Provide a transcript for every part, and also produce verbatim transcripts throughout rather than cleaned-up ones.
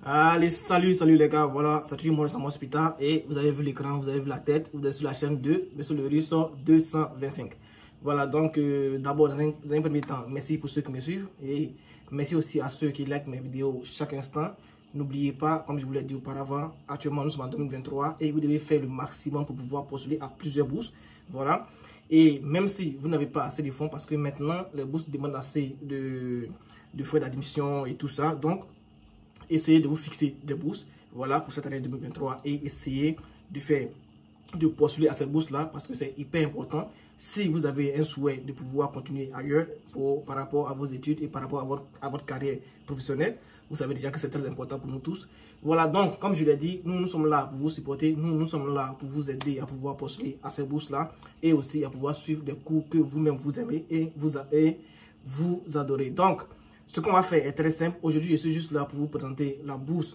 Allez, salut, salut les gars, voilà, c'est toujours moi, Samuel Hospital et vous avez vu l'écran, vous avez vu la tête, vous êtes sur la chaîne de Monsieur le Russe deux cent vingt-cinq. Voilà, donc euh, d'abord, dans, dans un premier temps, merci pour ceux qui me suivent et merci aussi à ceux qui likent mes vidéos chaque instant. N'oubliez pas, comme je vous l'ai dit auparavant, actuellement nous sommes en deux mille vingt-trois et vous devez faire le maximum pour pouvoir postuler à plusieurs bourses. Voilà, et même si vous n'avez pas assez de fonds, parce que maintenant les bourses demandent assez de, de frais d'admission et tout ça, donc essayez de vous fixer des bourses, voilà, pour cette année deux mille vingt-trois et essayez de faire, de postuler à cette bourse-là parce que c'est hyper important. Si vous avez un souhait de pouvoir continuer ailleurs pour, par rapport à vos études et par rapport à votre, à votre carrière professionnelle, vous savez déjà que c'est très important pour nous tous. Voilà, donc, comme je l'ai dit, nous, nous sommes là pour vous supporter, nous, nous sommes là pour vous aider à pouvoir postuler à ces bourses-là et aussi à pouvoir suivre des cours que vous-même vous aimez et vous, et vous adorez. Donc, ce qu'on va faire est très simple. Aujourd'hui, je suis juste là pour vous présenter la bourse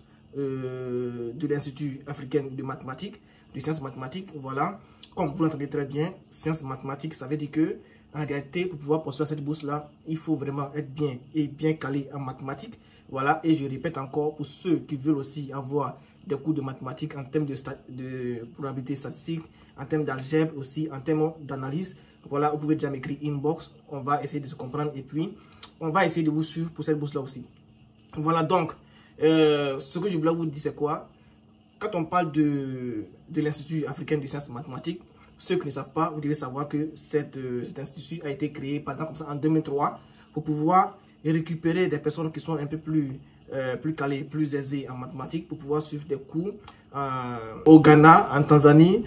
euh, de l'Institut africain de mathématiques, de sciences mathématiques. Voilà, comme vous l'entendez très bien, sciences mathématiques, ça veut dire que en réalité, pour pouvoir postuler à cette bourse-là, il faut vraiment être bien et bien calé en mathématiques. Voilà, et je répète encore, pour ceux qui veulent aussi avoir des cours de mathématiques en termes de, de probabilité statistique, en termes d'algèbre aussi, en termes d'analyse, voilà, vous pouvez déjà m'écrire inbox, on va essayer de se comprendre et puis on va essayer de vous suivre pour cette bourse-là aussi. Voilà, donc, euh, ce que je voulais vous dire, c'est quoi? Quand on parle de, de l'Institut africain de sciences mathématiques, ceux qui ne savent pas, vous devez savoir que cette, euh, cet institut a été créé, par exemple, comme ça, en deux mille trois, pour pouvoir récupérer des personnes qui sont un peu plus, euh, plus calées, plus aisées en mathématiques, pour pouvoir suivre des cours euh, au Ghana, en Tanzanie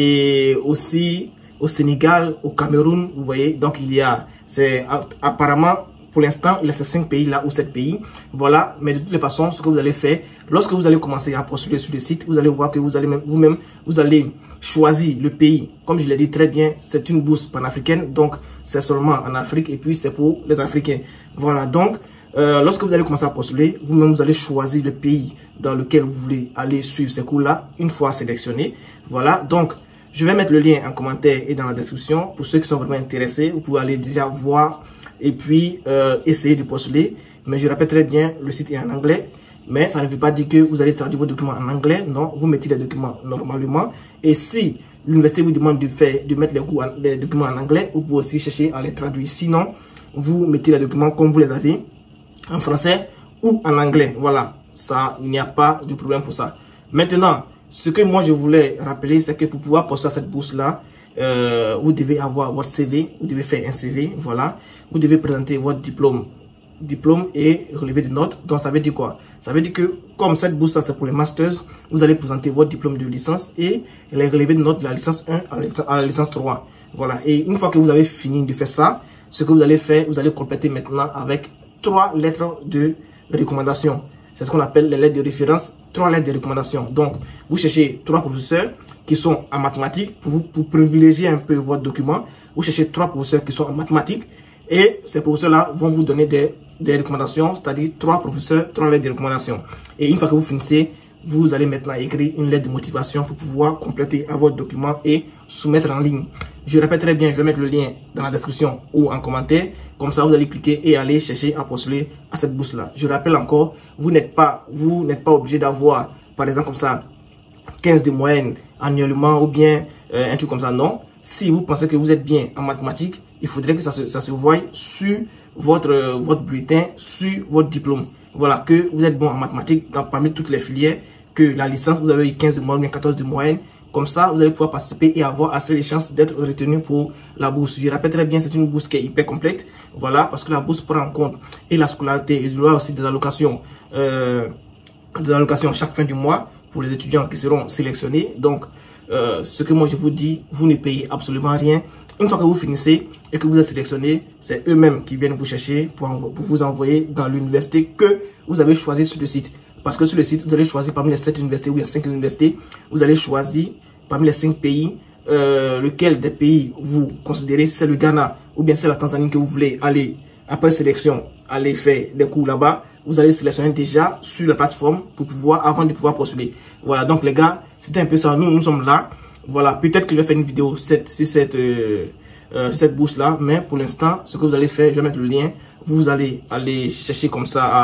et aussi au Sénégal, au Cameroun, vous voyez. Donc, il y a, c'est apparemment, pour l'instant, il y a ces cinq pays-là ou sept pays. Voilà, mais de toutes les façons, ce que vous allez faire, lorsque vous allez commencer à postuler sur le site, vous allez voir que vous allez vous-même, vous allez choisir le pays. Comme je l'ai dit très bien, c'est une bourse panafricaine, donc c'est seulement en Afrique et puis c'est pour les Africains. Voilà, donc, euh, lorsque vous allez commencer à postuler, vous-même, vous allez choisir le pays dans lequel vous voulez aller suivre ces cours-là, une fois sélectionné. Voilà, donc, je vais mettre le lien en commentaire et dans la description. Pour ceux qui sont vraiment intéressés, vous pouvez aller déjà voir et puis euh, essayer de postuler. Mais je répète très bien, le site est en anglais. Mais ça ne veut pas dire que vous allez traduire vos documents en anglais. Non, vous mettez les documents normalement. Et si l'université vous demande de faire, de mettre les, cours en, les documents en anglais, vous pouvez aussi chercher à les traduire. Sinon, vous mettez les documents comme vous les avez, en français ou en anglais. Voilà, ça, il n'y a pas de problème pour ça. Maintenant, ce que moi je voulais rappeler, c'est que pour pouvoir postuler à cette bourse-là, euh, vous devez avoir votre C V, vous devez faire un C V, voilà. Vous devez présenter votre diplôme, diplôme et relevé de notes. Donc ça veut dire quoi? Ça veut dire que comme cette bourse-là c'est pour les masters, vous allez présenter votre diplôme de licence et les relevés de notes de la licence un à la licence trois. Voilà. Et une fois que vous avez fini de faire ça, ce que vous allez faire, vous allez compléter maintenant avec trois lettres de recommandation. C'est ce qu'on appelle les lettres de référence, trois lettres de recommandation. Donc, vous cherchez trois professeurs qui sont en mathématiques pour, vous, pour privilégier un peu votre document. Vous cherchez trois professeurs qui sont en mathématiques et ces professeurs-là vont vous donner des, des recommandations, c'est-à-dire trois professeurs, trois lettres de recommandation. Et une fois que vous finissez, vous allez maintenant écrire une lettre de motivation pour pouvoir compléter à votre document et soumettre en ligne. Je répète très bien, je vais mettre le lien dans la description ou en commentaire. Comme ça, vous allez cliquer et aller chercher à postuler à cette bourse-là. Je rappelle encore, vous n'êtes pas, vous n'êtes pas obligé d'avoir, par exemple, comme ça, quinze de moyenne annuellement ou bien euh, un truc comme ça. Non. Si vous pensez que vous êtes bien en mathématiques, il faudrait que ça se, ça se voie sur votre, euh, votre bulletin, sur votre diplôme. Voilà, que vous êtes bon en mathématiques dans, parmi toutes les filières, que la licence, vous avez eu quinze de moyenne ou bien quatorze de moyenne. Comme ça, vous allez pouvoir participer et avoir assez de chances d'être retenu pour la bourse. Je répète très bien, c'est une bourse qui est hyper complète. Voilà, parce que la bourse prend en compte et la scolarité et il y aura aussi des allocations, euh, des allocations chaque fin du mois pour les étudiants qui seront sélectionnés. Donc, euh, ce que moi je vous dis, vous ne payez absolument rien. Une fois que vous finissez et que vous êtes sélectionné, c'est eux-mêmes qui viennent vous chercher pour, pour vous envoyer dans l'université que vous avez choisi sur le site. Parce que sur le site, vous allez choisir parmi les sept universités ou les cinq universités, vous allez choisir parmi les cinq pays, euh, lequel des pays vous considérez, c'est le Ghana ou bien c'est la Tanzanie que vous voulez aller, après sélection, aller faire des cours là-bas. Vous allez sélectionner déjà sur la plateforme pour pouvoir, avant de pouvoir postuler. Voilà, donc les gars, c'était un peu ça. Nous, nous sommes là. Voilà, peut-être que je vais faire une vidéo cette, sur cette, euh, euh, cette bourse-là, mais pour l'instant, ce que vous allez faire, je vais mettre le lien. Vous allez aller chercher comme ça à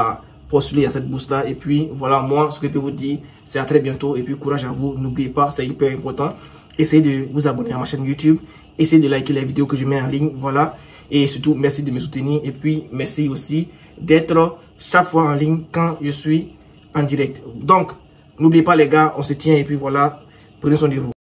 postuler à cette bourse là. Et puis voilà, moi ce que je peux vous dire, c'est à très bientôt. Et puis courage à vous, n'oubliez pas, c'est hyper important. Essayez de vous abonner à ma chaîne YouTube, essayez de liker les vidéos que je mets en ligne, voilà. Et surtout, merci de me soutenir. Et puis merci aussi d'être chaque fois en ligne quand je suis en direct. Donc, n'oubliez pas les gars, on se tient et puis voilà, prenez soin de vous.